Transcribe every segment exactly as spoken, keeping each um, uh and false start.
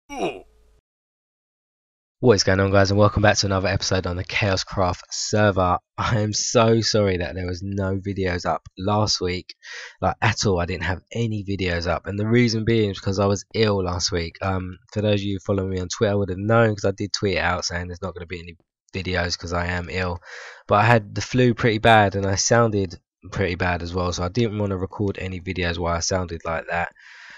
What is going on, guys, and welcome back to another episode on the Chaoscraft server. I am so sorry that there was no videos up last week, like at all. I didn't have any videos up, and the reason being is because I was ill last week. Um, for those of you who follow me on Twitter would have known, because I did tweet it out saying there's not going to be any videos because I am ill. But I had the flu pretty bad, and I sounded pretty bad as well, so I didn't want to record any videos while I sounded like that.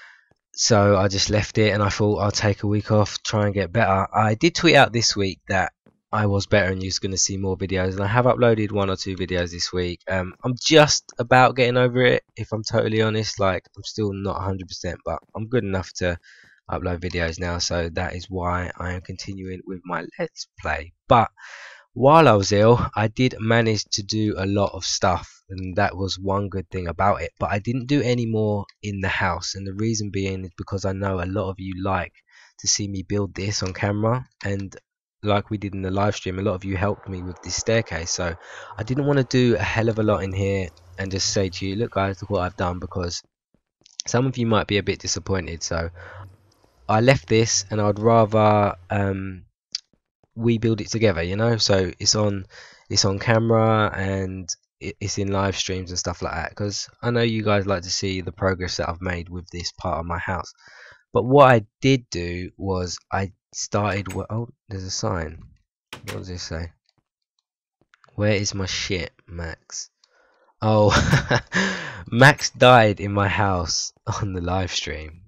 So I just left it, and I thought I'll take a week off, try and get better. I did tweet out this week that I was better and you're going to see more videos, and I have uploaded one or two videos this week. Um, I'm just about getting over it, if I'm totally honest. Like, I'm still not one hundred percent, but I'm good enough to upload videos now, so that is why I am continuing with my Let's Play. But while I was ill, I did manage to do a lot of stuff, and that was one good thing about it. But I didn't do any more in the house, and the reason being is because I know a lot of you like to see me build this on camera, and like we did in the live stream, a lot of you helped me with this staircase. So I didn't want to do a hell of a lot in here and just say to you, look guys, look what I've done, because some of you might be a bit disappointed. So I left this, and I'd rather um we build it together, you know. So it's on it's on camera, and it's in live streams and stuff like that, because I know you guys like to see the progress that I've made with this part of my house. But what I did do was I started, oh, there's a sign. What does this say? Where is my shit, Max? Oh, Max died in my house on the live stream,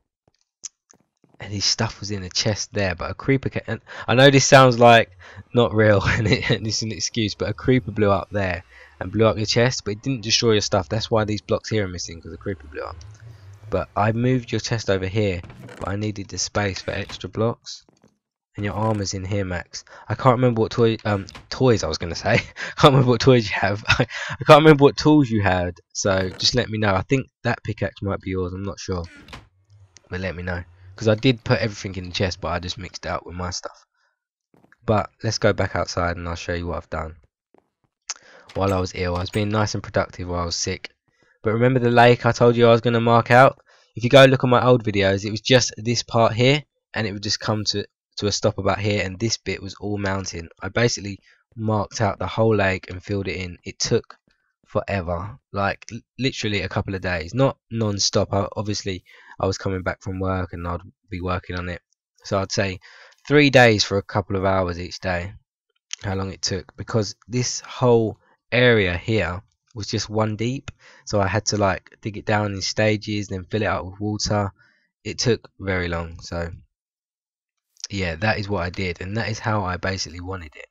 and his stuff was in a chest there, but a creeper came, and I know this sounds like not real and, it, and it's an excuse, but a creeper blew up there and blew up your chest, but it didn't destroy your stuff. That's why these blocks here are missing, because the creeper blew up. But I moved your chest over here, but I needed the space for extra blocks, and your armor's in here, Max. I can't remember what toy um toys I was gonna say. I can't remember what toys you have. I, I can't remember what tools you had, so just let me know. I think that pickaxe might be yours, I'm not sure, but let me know, because I did put everything in the chest, but I just mixed it up with my stuff. But let's go back outside and I'll show you what I've done while I was ill. I was being nice and productive while I was sick. But remember the lake I told you I was going to mark out? If you go look at my old videos, it was just this part here, and it would just come to, to a stop about here, and this bit was all mountain. I basically marked out the whole lake and filled it in. It took forever, like literally a couple of days, not non-stop. I, obviously I was coming back from work and I'd be working on it, so I'd say three days for a couple of hours each day, how long it took, because this whole area here was just one deep, so I had to like dig it down in stages, then fill it up with water. It took very long. So yeah, that is what I did, and that is how I basically wanted it.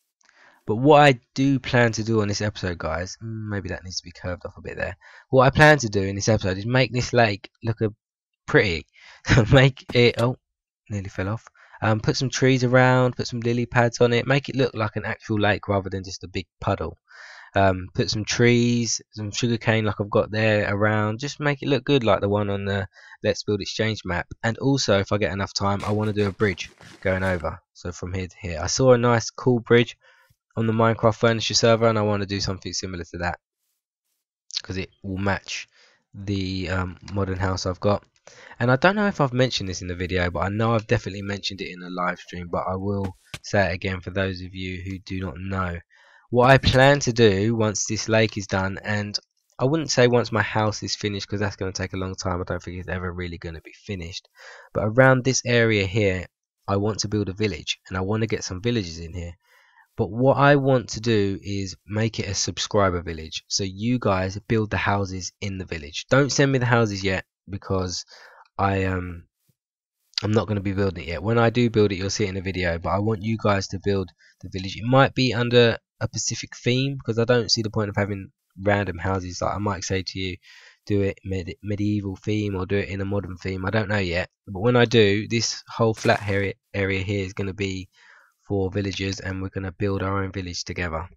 But what I do plan to do on this episode, guys, maybe that needs to be curved off a bit there. What I plan to do in this episode is make this lake look a pretty. Make it, oh, nearly fell off. Um, put some trees around, put some lily pads on it, make it look like an actual lake rather than just a big puddle. Um, put some trees, some sugarcane like I've got there around, just make it look good like the one on the Let's Build Exchange map. And also, if I get enough time, I want to do a bridge going over. So from here to here, I saw a nice cool bridge on the Minecraft Furniture server, and I want to do something similar to that, because it will match the um, modern house I've got. And I don't know if I've mentioned this in the video, but I know I've definitely mentioned it in a live stream, but I will say it again for those of you who do not know. What I plan to do once this lake is done, and I wouldn't say once my house is finished, because that's going to take a long time. I don't think it's ever really going to be finished, but around this area here I want to build a village, and I want to get some villages in here. But what I want to do is make it a subscriber village, so you guys build the houses in the village. Don't send me the houses yet, because I um I'm not going to be building it yet. When I do build it, you'll see it in the video, but I want you guys to build the village. It might be under a Pacific theme, because I don't see the point of having random houses. Like, I might say to you, do it med medieval theme or do it in a modern theme. I don't know yet, but when I do, this whole flat area area here is going to be for villagers, and we're going to build our own village together.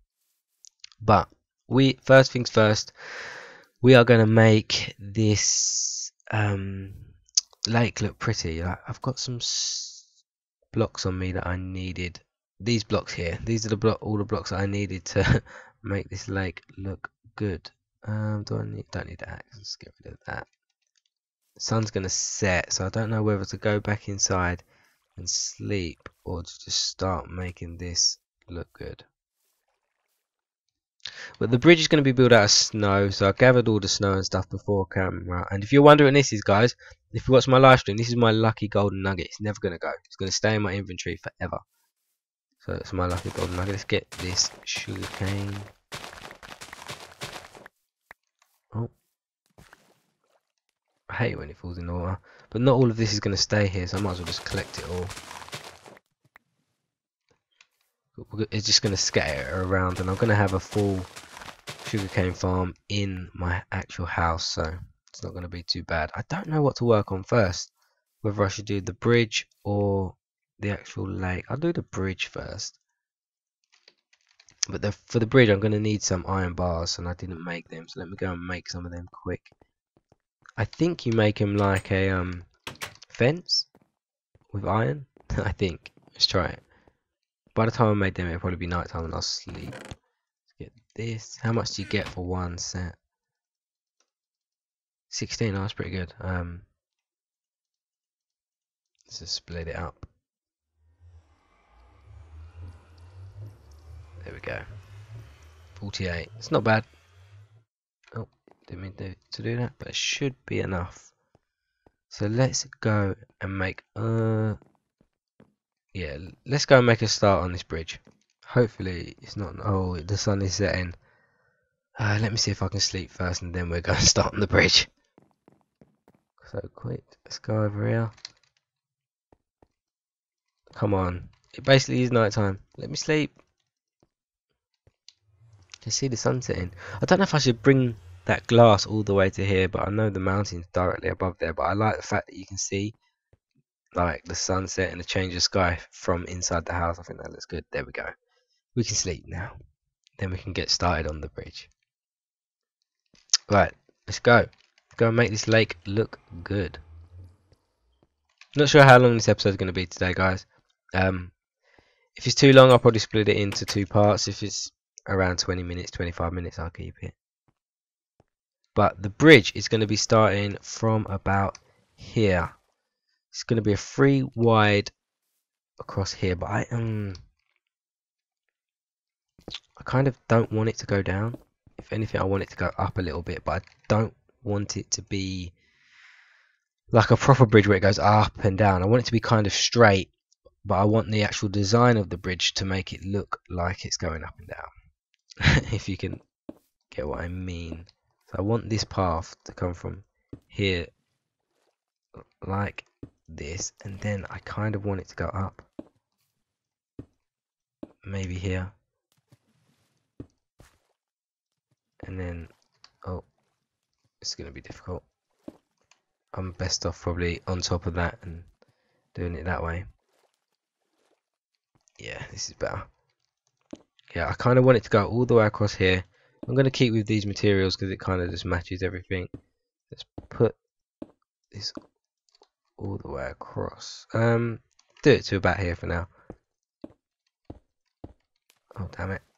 But we first things first, we are going to make this um lake look pretty. I've got some blocks on me that I needed. These blocks here, these are the block all the blocks that I needed to make this lake look good. Um do I need don't need the axe, let's get rid of that. The sun's going to set, so I don't know whether to go back inside and sleep or to just start making this look good. But the bridge is going to be built out of snow, so I gathered all the snow and stuff before camera. And if you're wondering this is, guys, if you watch my live stream, this is my lucky golden nugget. It's never going to go. It's going to stay in my inventory forever. So it's my lucky golden nugget. Let's get this sugar cane. Oh. I hate it when it falls in the water. But not all of this is going to stay here, so I might as well just collect it all. It's just going to scatter it around, and I'm going to have a full sugarcane farm in my actual house, so it's not going to be too bad. I don't know what to work on first, whether I should do the bridge or the actual lake. I'll do the bridge first. But the, for the bridge, I'm going to need some iron bars, and I didn't make them, so let me go and make some of them quick. I think you make them like a um fence with iron. I think. Let's try it. By the time I made them, it'll probably be night time and I'll sleep. Let's get this. How much do you get for one set? sixteen. Oh, that's pretty good. Um, let's just split it up. There we go. forty-eight. It's not bad. Oh, didn't mean to, to do that, but it should be enough. So let's go and make uh yeah, let's go and make a start on this bridge. Hopefully it's not. Oh, the sun is setting. Uh, let me see if I can sleep first, and then we're going to start on the bridge. So quick, let's go over here. Come on, it basically is night time. Let me sleep. You see the sun setting. I don't know if I should bring that glass all the way to here, but I know the mountain's directly above there. But I like the fact that you can see like the sunset and the change of sky from inside the house. I think that looks good. There we go. We can sleep now. Then we can get started on the bridge. Right, let's go. Go and make this lake look good. Not sure how long this episode is going to be today, guys. Um, if it's too long, I'll probably split it into two parts. If it's around twenty minutes, twenty-five minutes, I'll keep it. But the bridge is going to be starting from about here. It's going to be a three wide across here, but I um I kind of don't want it to go down. If anything, I want it to go up a little bit, but I don't want it to be like a proper bridge where it goes up and down. I want it to be kind of straight, but I want the actual design of the bridge to make it look like it's going up and down. If you can get what I mean. So I want this path to come from here like this, and then I kind of want it to go up, maybe here, and then oh, it's gonna be difficult. I'm best off probably on top of that and doing it that way. Yeah, this is better. Yeah, I kind of want it to go all the way across here. I'm gonna keep with these materials because it kind of just matches everything. Let's put this all the way across. Um, do it to about here for now. Oh damn it!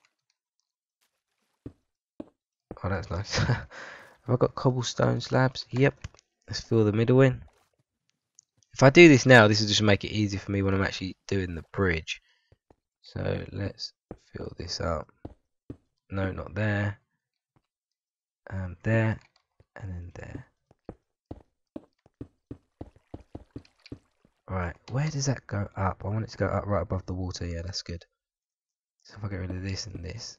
Oh, that's nice. Have I got cobblestone slabs? Yep. Let's fill the middle in. If I do this now, this will just make it easy for me when I'm actually doing the bridge. So let's fill this up. No, not there. Um, there, and then there. Right, where does that go up? I want it to go up right above the water. Yeah, that's good. So if I get rid of this and this.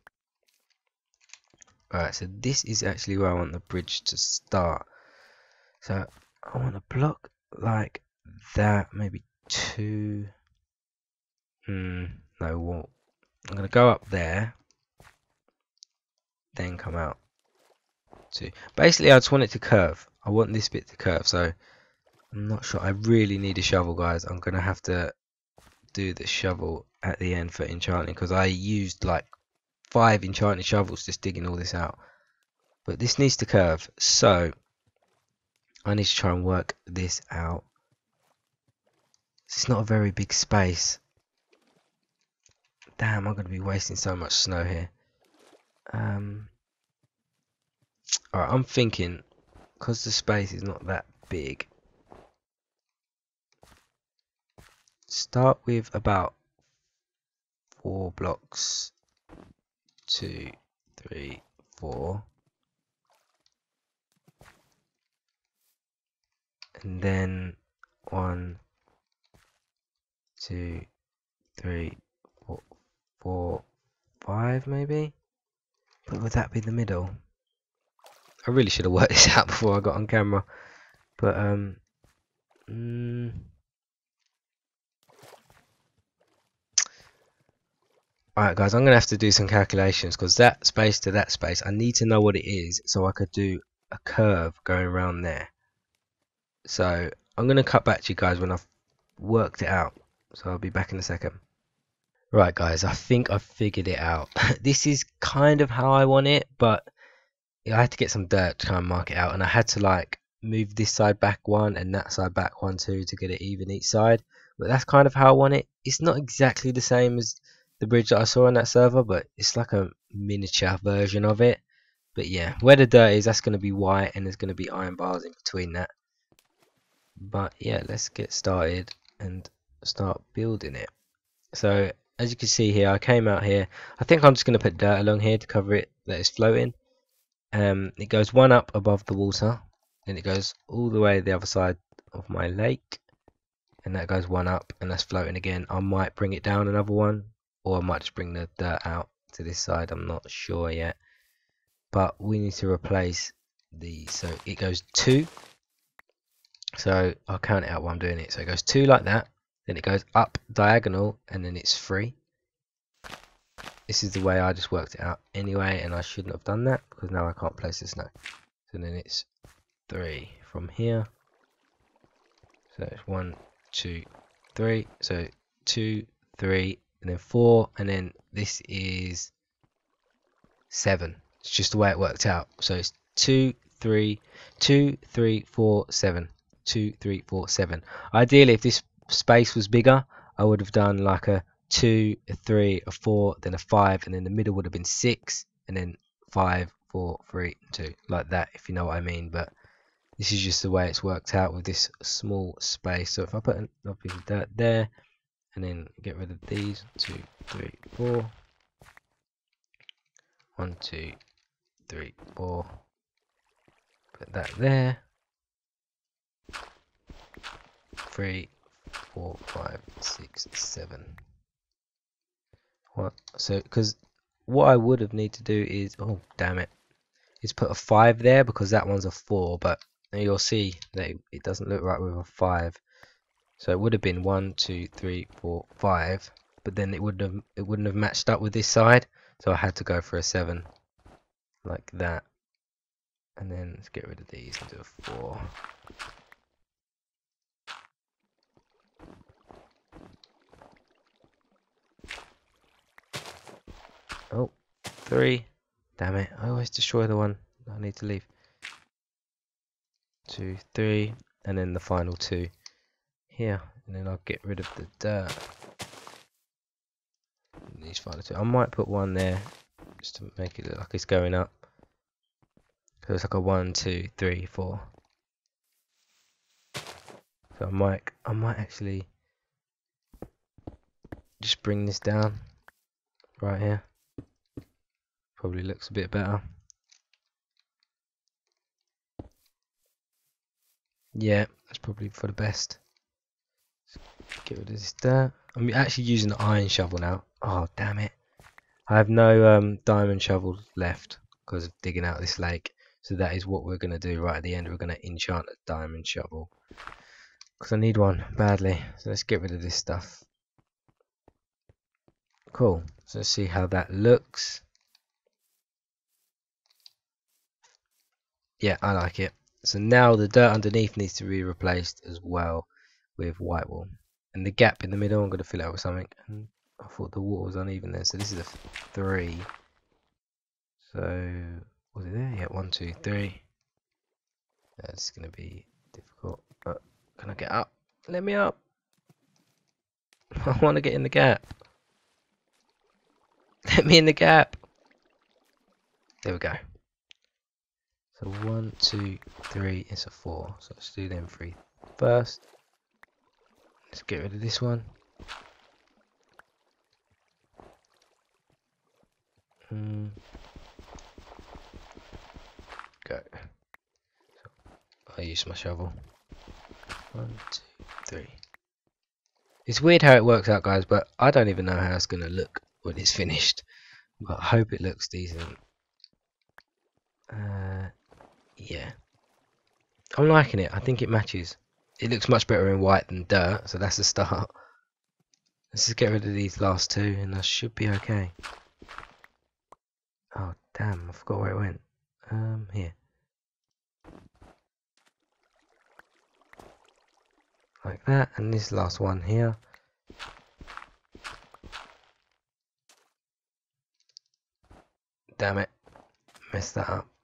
Alright, so this is actually where I want the bridge to start. So I want a block like that, maybe two. Hmm, no, well, I'm going to go up there, then come out. Two. Basically, I just want it to curve. I want this bit to curve, so I'm not sure. I really need a shovel, guys. I'm going to have to do the shovel at the end for enchanting, because I used like five enchanted shovels just digging all this out. But this needs to curve, so I need to try and work this out. It's not a very big space. Damn, I'm going to be wasting so much snow here. Um, Alright, I'm thinking, because the space is not that big. Start with about four blocks. Two, three, four. And then one, two, three, four, four, five maybe? But would that be the middle? I really should have worked this out before I got on camera. But, um... Mm, Alright guys, I'm going to have to do some calculations, because that space to that space, I need to know what it is so I could do a curve going around there. So, I'm going to cut back to you guys when I've worked it out. So I'll be back in a second. Right guys, I think I've figured it out. This is kind of how I want it, but I had to get some dirt to kind of mark it out, and I had to like move this side back one and that side back one too to get it even each side. But that's kind of how I want it. It's not exactly the same as the bridge that I saw on that server, but it's like a miniature version of it. But yeah, where the dirt is, that's going to be white, and there's going to be iron bars in between that. But yeah, let's get started and start building it. So as you can see here, I came out here. I think I'm just going to put dirt along here to cover it that it's floating. Um, it goes one up above the water, then it goes all the way the other side of my lake, and that goes one up, and that's floating again. I might bring it down another one, or I might just bring the dirt out to this side. I'm not sure yet, but we need to replace these. So it goes two. So I'll count it out while I'm doing it. So it goes two like that, then it goes up diagonal, and then it's three. This is the way I just worked it out anyway, and I shouldn't have done that because now I can't place the snow. So then it's three from here. So it's one, two, three. So two, three, and then four, and then this is seven. It's just the way it worked out. So it's two, three, two, three, four, seven. Two, three, four, seven. Ideally, if this space was bigger, I would have done like a two, a three, a four, then a five, and then the middle would have been six, and then five, four, three, two, like that, if you know what I mean. But this is just the way it's worked out with this small space. So if I put a piece of dirt there, and then get rid of these, two, three, four, one, two, three, four, put that there, three, four, five, six, seven. What? So, because what I would have need to do is, oh damn it, is put a five there because that one's a four. But you'll see that it doesn't look right with a five. So it would have been one, two, three, four, five. But then it wouldn't have it wouldn't have matched up with this side. So I had to go for a seven, like that. And then let's get rid of these and do a four. Oh, three. Damn it. I always destroy the one I need to leave. Two, three. And then the final two here. And then I'll get rid of the dirt. And these final two. I might put one there just to make it look like it's going up. So it's like a one, two, three, four. So I might, I might actually just bring this down right here. Probably looks a bit better. Yeah, that's probably for the best. Let's get rid of this dirt. I'm actually using the iron shovel now. Oh damn it! I have no um, diamond shovels left because of digging out this lake. So that is what we're gonna do right at the end. We're gonna enchant a diamond shovel because I need one badly. So let's get rid of this stuff. Cool. So let's see how that looks. Yeah, I like it. So now the dirt underneath needs to be replaced as well with white wool. And the gap in the middle, I'm going to fill it out with something. And I thought the water was uneven there. So this is a three. So, was it there? Yeah, one, two, three. That's going to be difficult. But can I get up? Let me up. I want to get in the gap. Let me in the gap. There we go. So one, two, three is a four. So let's do them three first. Let's get rid of this one. Mm. Go. So I use my shovel. One, two, three. It's weird how it works out, guys, but I don't even know how it's gonna look when it's finished. But I hope it looks decent. Uh, yeah. I'm liking it. I think it matches. It looks much better in white than dirt, so that's a start. Let's just get rid of these last two, and I should be okay. Oh damn! I forgot where it went. Um, here. Like that, and this last one here. Damn it! Messed that up.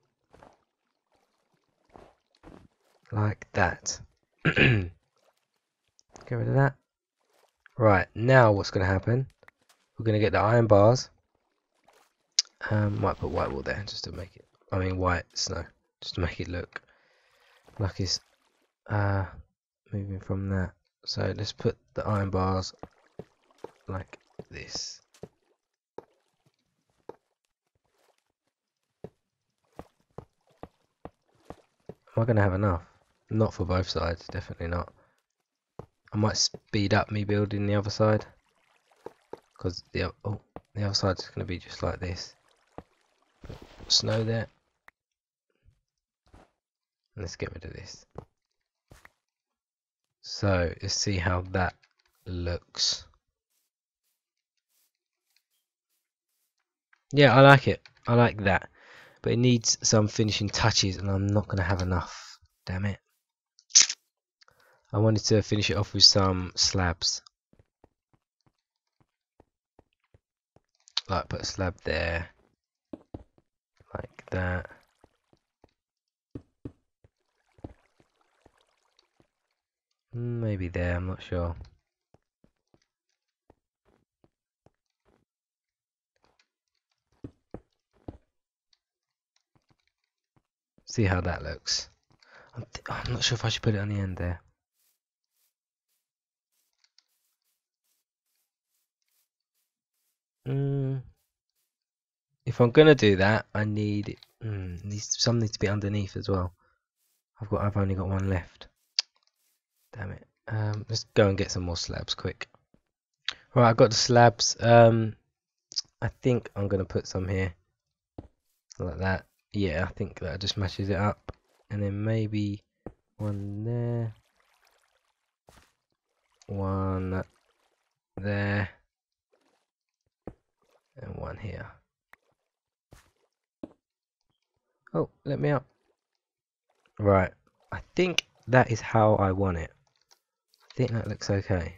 Like that. Get rid of that. Right, now what's going to happen? We're going to get the iron bars. Um, might put white wool there just to make it. I mean white snow, just to make it look like it's uh, moving from that. So let's put the iron bars like this. Am I going to have enough? Not for both sides, definitely not. I might speed up me building the other side, because the oh the other side's going to be just like this. Put snow there. And let's get rid of this. So let's see how that looks. Yeah, I like it. I like that, but it needs some finishing touches, and I'm not going to have enough. Damn it. I wanted to finish it off with some slabs. Like put a slab there. Like that. Maybe there, I'm not sure. See how that looks. I'm, th I'm not sure if I should put it on the end there. Mm. If I'm gonna do that, I need mm, needs some needs to be underneath as well. I've got I've only got one left. Damn it. Um, let's go and get some more slabs quick. Right, I got the slabs. Um, I think I'm gonna put some here, like that. Yeah, I think that just matches it up, and then maybe one there, one there, and one here. Oh, let me up. Right, I think that is how I want it. I think that looks okay.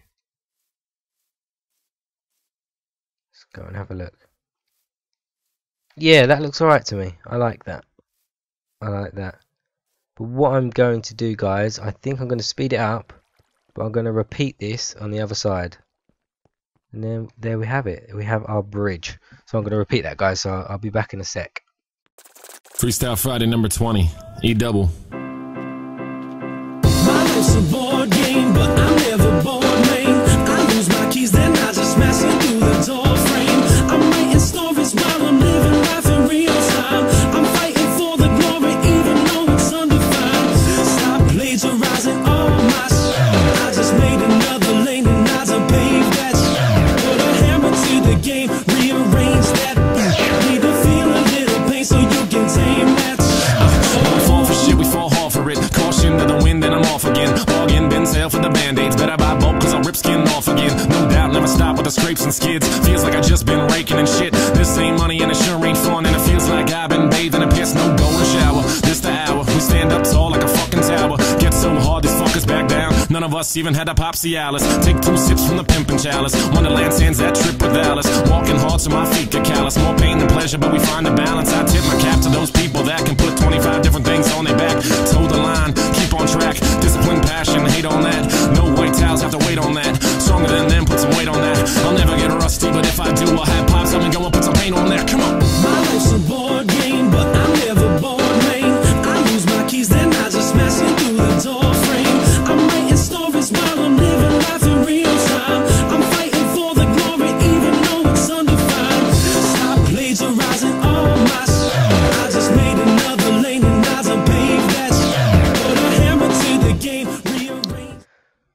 Let's go and have a look. Yeah, that looks alright to me. I like that. I like that. But what I'm going to do, guys, I think I'm going to speed it up, but I'm going to repeat this on the other side. And then there we have it. We have our bridge. So I'm going to repeat that, guys, so I'll be back in a sec. Freestyle Friday number twenty, E double. My life's a board game, but I'm never bored, man. I lose my keys, then I just smash it through the door frame. I'm writing stories while I'm living life in real time. I'm fighting for the glory, even though it's undefined. Stop plagiarizing all my shit. I just made another lane and I done paved that shit. Put a hammer to the game, rearrange that. Need to feel a little pain so you can tame that shit. Don't fall for shit, we fall hard for it. Caution to the wind, then I'm off again. Bargain, bin sale for the band-aids. Better buy bulk, cause I'll rip skin off again. No doubt, never stop with the scrapes and skids. Feels like I just been raking and shit. This ain't money and it sure ain't fun. And it feels like I've been bathed in a piss, no golden shower. This the hour, we stand up tall like a fucking tower. Get so hard, these fuckers back down. None of us even had a pop Cialis. Take two sips from the pimpin' chalice. Wonderland sands that trip with Alice. Walking hard so my feet get callous. More pain than pleasure, but we find a balance. I tip my cap to those people that can put twenty-five different things on their back. Toe the line, keep on track. Discipline, passion, hate on that. No white towels, have to wait on that. Stronger than them, put some weight on that. I'll never get rusty, but if I do, I'll have pops. I'm gonna go and put some paint on there. Come on. My life's a board game, but I'm never bored, man. I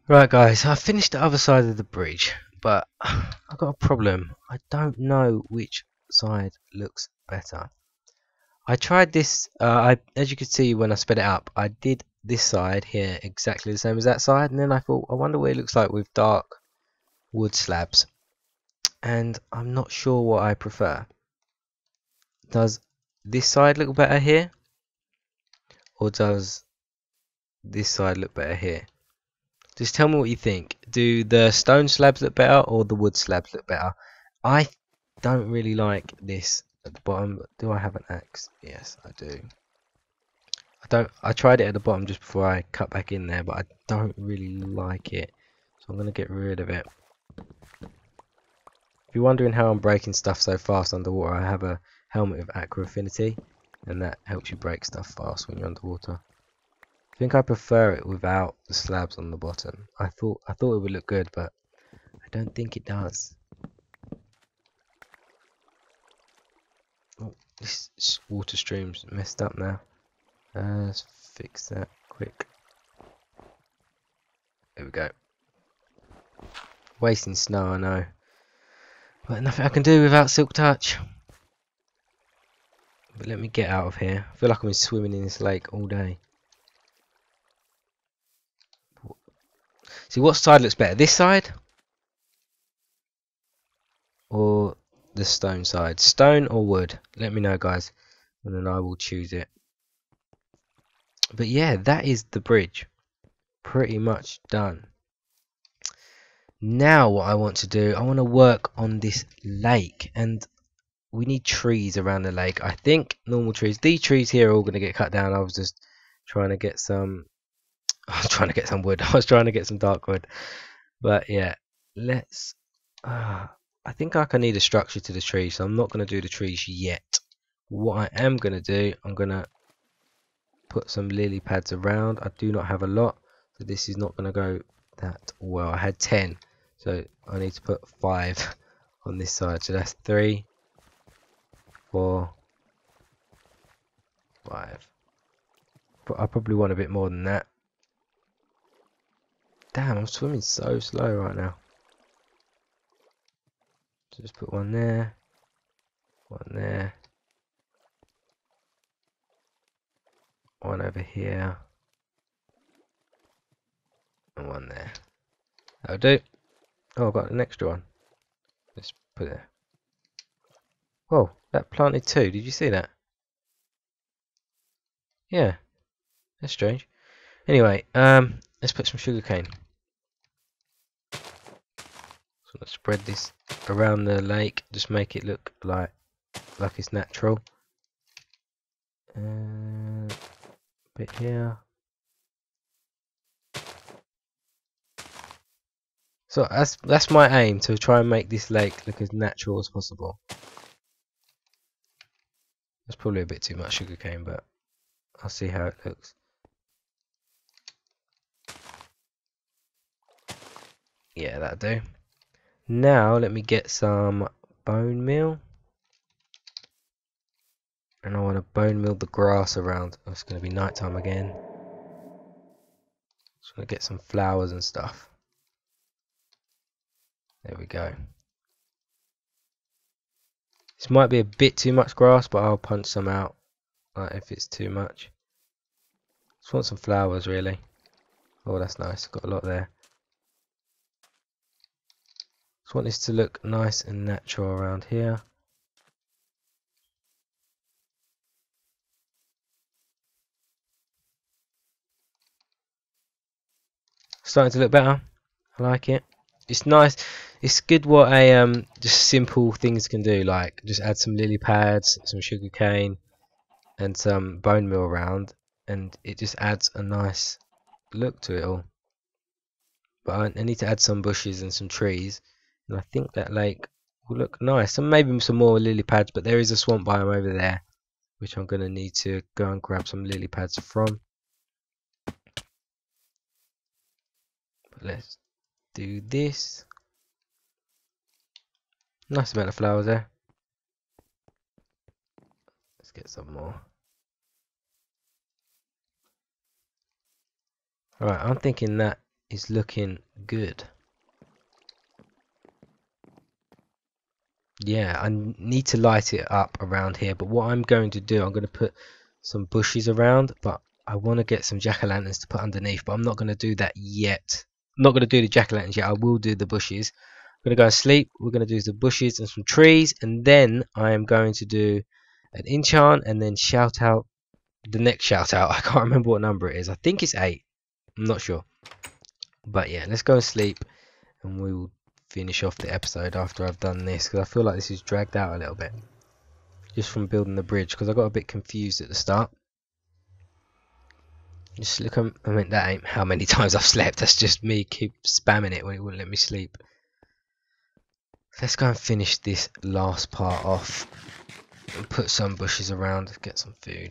Right guys, I finished the other side of the bridge, but I've got a problem. I don't know which side looks better. I tried this, uh, I, as you can see when I sped it up, I did this side here exactly the same as that side, and then I thought, I wonder what it looks like with dark wood slabs. And I'm not sure what I prefer. Does this side look better here? Or does this side look better here? Just tell me what you think. Do the stone slabs look better or the wood slabs look better? I don't really like this at the bottom. Do I have an axe? Yes, I do. I don't. I tried it at the bottom just before I cut back in there, but I don't really like it. So I'm going to get rid of it. If you're wondering how I'm breaking stuff so fast underwater, I have a helmet of Aqua Affinity, and that helps you break stuff fast when you're underwater. I think I prefer it without the slabs on the bottom. I thought I thought it would look good, but I don't think it does. Oh, this water stream's messed up now. Uh, let's fix that quick. There we go. Wasting snow, I know. But nothing I can do without Silk Touch. But let me get out of here. I feel like I've been swimming in this lake all day. See, what side looks better? This side? Or the stone side? Stone or wood? Let me know, guys. And then I will choose it. But yeah, that is the bridge. Pretty much done. Now what I want to do, I want to work on this lake. And we need trees around the lake. I think normal trees. These trees here are all going to get cut down. I was just trying to get some... I was trying to get some wood. I was trying to get some dark wood. But yeah, let's... Uh, I think like I need a structure to the tree, so I'm not going to do the trees yet. What I am going to do, I'm going to put some lily pads around. I do not have a lot, so this is not going to go that well. I had ten, so I need to put five on this side. So that's three, four, five. But I probably want a bit more than that. Damn, I'm swimming so slow right now. So just put one there, one there, one over here, and one there. That'll do. Oh, I've got an extra one. Let's put it there. Whoa, that planted two. Did you see that? Yeah, that's strange. Anyway, um, let's put some sugarcane. So let's spread this around the lake, just make it look like like it's natural. Uh, bit here. So that's that's my aim, to try and make this lake look as natural as possible. That's probably a bit too much sugarcane, but I'll see how it looks. Yeah, that'll do. Now let me get some bone meal. And I want to bone meal the grass around. Oh, it's going to be nighttime again. Just want to get some flowers and stuff. There we go. This might be a bit too much grass, but I'll punch some out like if it's too much. Just want some flowers really. Oh, that's nice. Got a lot there. Just want this to look nice and natural around here. Starting to look better. I like it. It's nice. It's good what a um just simple things can do. Like just add some lily pads, some sugar cane, and some bone meal around, and it just adds a nice look to it all. But I, I need to add some bushes and some trees, and I think that lake will look nice. And maybe some more lily pads. But there is a swamp biome over there, which I'm gonna need to go and grab some lily pads from. But let's do this. Nice amount of flowers there. Let's get some more. Alright, I'm thinking that is looking good. Yeah, I need to light it up around here, but what I'm going to do, I'm going to put some bushes around, but I want to get some jack-o'-lanterns to put underneath, but I'm not going to do that yet. I'm not going to do the jack-o'-lanterns yet. I will do the bushes. I'm going to go and sleep. We're going to do the bushes and some trees, and then I am going to do an enchant and then shout out the next shout out. I can't remember what number it is. I think it's eight. I'm not sure. But yeah, let's go and sleep, and we will finish off the episode after I've done this, because I feel like this is dragged out a little bit just from building the bridge, because I got a bit confused at the start. Just look, I mean, that ain't how many times I've slept. That's just me keep spamming it when it wouldn't let me sleep. Let's go and finish this last part off and put some bushes around, get some food.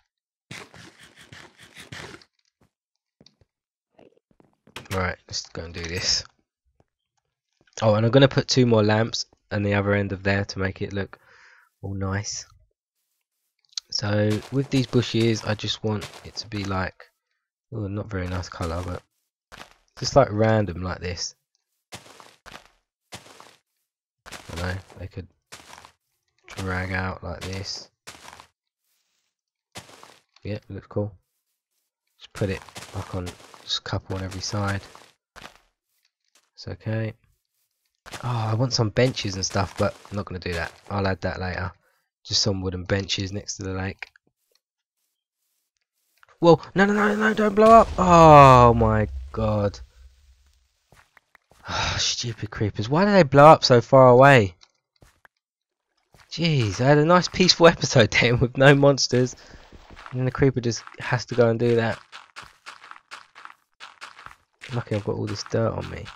Right, let's go and do this. Oh, and I'm going to put two more lamps on the other end of there to make it look all nice. So with these bushes, I just want it to be like, oh, not very nice colour, but just like random like this. I know, they could drag out like this. Yeah, looks cool. Just put it like on, just a couple on every side. It's okay. Oh, I want some benches and stuff, but I'm not going to do that. I'll add that later. Just some wooden benches next to the lake. Whoa, no, no, no, no, don't blow up. Oh my god. Oh, stupid creepers. Why do they blow up so far away? Jeez, I had a nice peaceful episode then with no monsters. And then the creeper just has to go and do that. Lucky I've got all this dirt on me.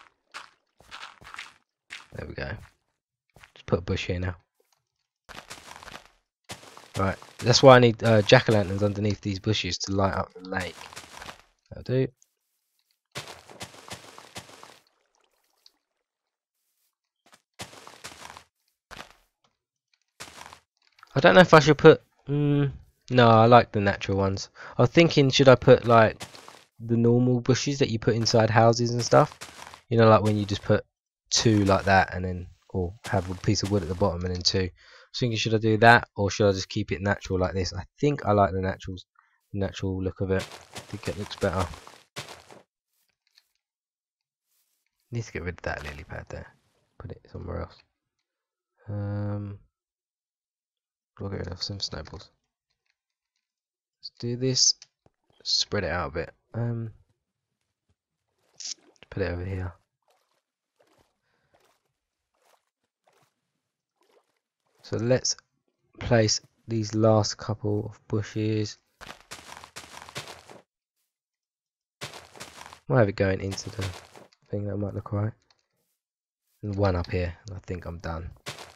There we go. Just put a bush here now. Right, that's why I need uh, jack-o'-lanterns underneath these bushes to light up the lake. That'll do. I don't know if I should put... Mm, no, I like the natural ones. I was thinking, should I put like the normal bushes that you put inside houses and stuff? You know, like when you just put two like that and then, or have a piece of wood at the bottom and then two. I was thinking, should I do that or should I just keep it natural like this? I think I like the natural, natural look of it. I think it looks better. Need to get rid of that lily pad there. Put it somewhere else. Um, we'll get rid of some snowballs. Let's do this. Spread it out a bit. Um, put it over here. So let's place these last couple of bushes. Might have it going into the thing, that might look right. And one up here, and I think I'm done.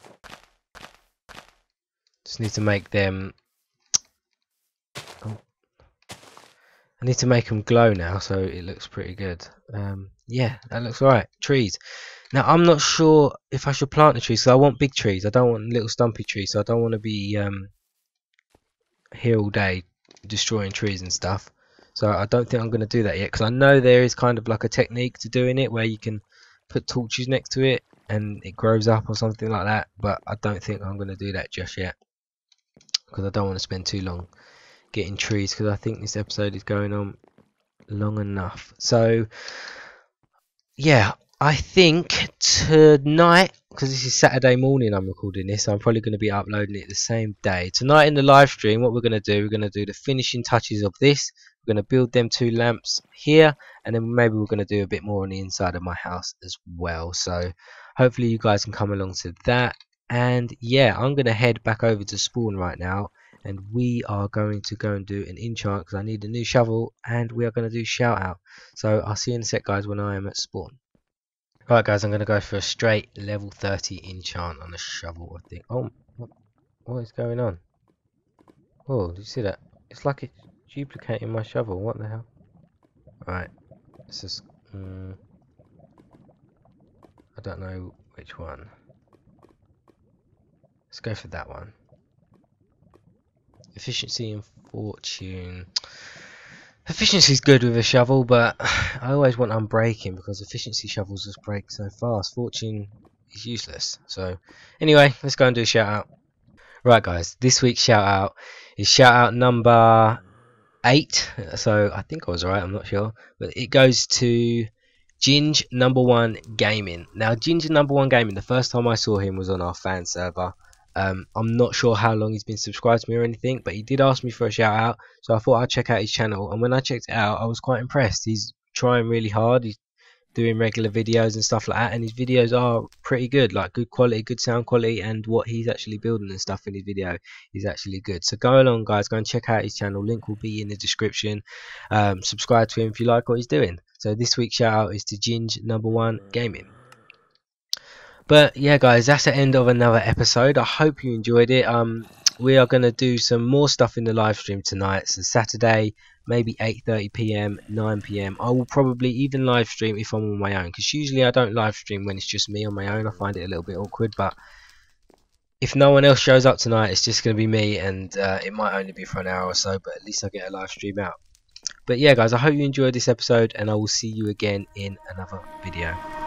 Just need to make them. Oh. I need to make them glow now, so it looks pretty good. Um, yeah, that looks alright. Trees. Now I'm not sure if I should plant the trees, because I want big trees. I don't want little stumpy trees, so I don't want to be um, here all day destroying trees and stuff. So I don't think I'm going to do that yet, because I know there is kind of like a technique to doing it where you can put torches next to it and it grows up or something like that. But I don't think I'm going to do that just yet, because I don't want to spend too long getting trees, because I think this episode is going on long enough. So yeah, I think tonight, because this is Saturday morning I'm recording this, so I'm probably going to be uploading it the same day. Tonight in the live stream, what we're going to do, we're going to do the finishing touches of this. We're going to build them two lamps here, and then maybe we're going to do a bit more on the inside of my house as well. So hopefully you guys can come along to that. And yeah, I'm going to head back over to spawn right now, and we are going to go and do an enchant, because I need a new shovel, and we are going to do shout out. So I'll see you in a sec, guys, when I am at spawn. Right guys, I'm going to go for a straight level thirty enchant on the shovel, I think. Oh, what, what is going on? Oh, did you see that? It's like it's duplicating my shovel. What the hell? Right, this is... Um, I don't know which one. Let's go for that one. Efficiency and fortune. Efficiency's good with a shovel, but I always want unbreaking because efficiency shovels just break so fast. Fortune is useless. So anyway, let's go and do a shout out. Right guys, this week's shout out is shout out number eight. So I think I was right, I'm not sure. But it goes to Ginge Number One Gaming. Now Ginge Number One Gaming, the first time I saw him was on our fan server. Um, I'm not sure how long he's been subscribed to me or anything, but he did ask me for a shout out, so I thought I'd check out his channel. And when I checked it out, I was quite impressed. He's trying really hard. He's doing regular videos and stuff like that, and his videos are pretty good, like good quality, good sound quality, and what he's actually building and stuff in his video is actually good. So go along guys, go and check out his channel. Link will be in the description. Um, subscribe to him if you like what he's doing. So this week's shout out is to Ginge Number One Gaming. But yeah guys, that's the end of another episode. I hope you enjoyed it. Um, we are going to do some more stuff in the live stream tonight. So Saturday, maybe eight thirty p m, nine p m I will probably even live stream if I'm on my own, because usually I don't live stream when it's just me on my own. I find it a little bit awkward, but if no one else shows up tonight, it's just going to be me, and uh, it might only be for an hour or so, but at least I get a live stream out. But yeah guys, I hope you enjoyed this episode, and I will see you again in another video.